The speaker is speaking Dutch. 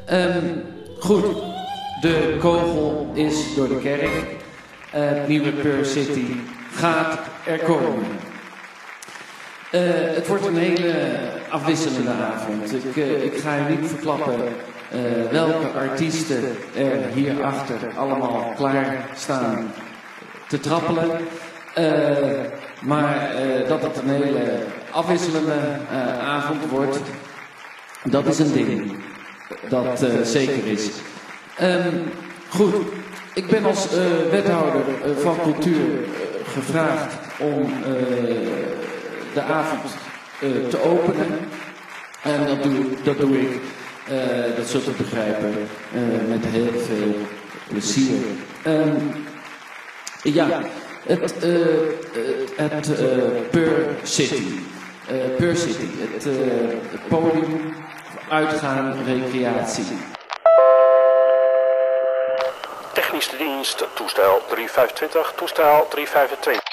Goed, de kogel is door de kerk. Het nieuwe Peur City gaat er komen. Het wordt een hele afwisselende avond. Ik ga je niet verklappen welke artiesten er hierachter allemaal klaar staan te trappelen. Maar dat het een hele afwisselende avond wordt, dat is een ding. Dat zeker is. Goed, ik ben als wethouder van cultuur gevraagd om de avond te openen. En dat doe ik, dat zult u begrijpen, met heel veel plezier. Het Peur City. Peur City, het podium, uitgaan, recreatie. Technische dienst, toestel 325, toestel 325.